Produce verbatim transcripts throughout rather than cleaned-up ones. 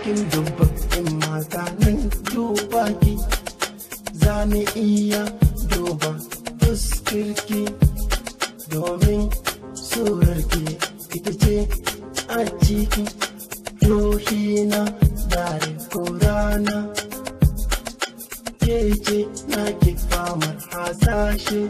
cikin dubban in mata nan duba ki, zani iya duba fuskarki domin surarki ita ce a ciki ruhina dare ko rana. Ke ce na ki famar hasashe,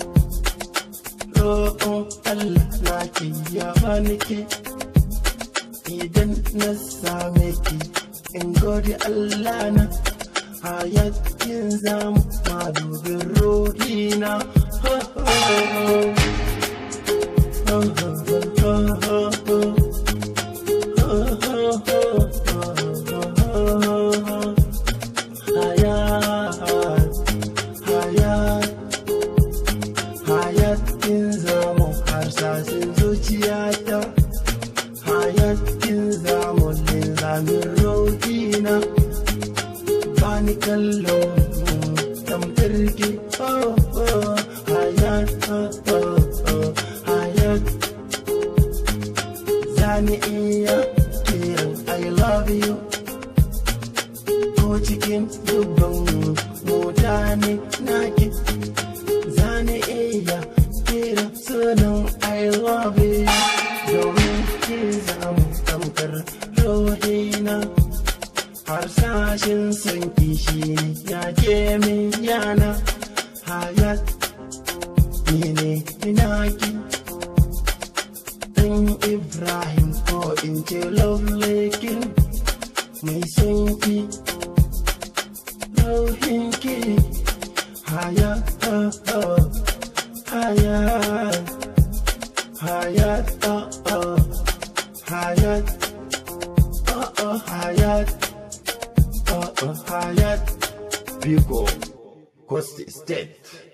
ro'on Allah na ki yaba nake. Idan na same ki in gode Allah na, hayakin zamu madubin ruhina. Hayakin zamu harsasin zuciyata, hayakin zamu linzamin rohina. Bani kallo tamkar ki, oh oh, hayat, oh oh, hayat. Zani iya kiran I love you ko cikin dubban mutane naki. Zani iya kira sunan I love you domin ki zamu tamkar rohina. Harsashin sanki shi ne ya ke min yana, hayat ni ne naki. Dan Ibrahim ko in ce lovely king, mai sanki rohinki. Hayat, oh oh, hayat, hayat, oh oh, hayat, oh oh, hayat, oh oh, hayat. Bigo, Coast State.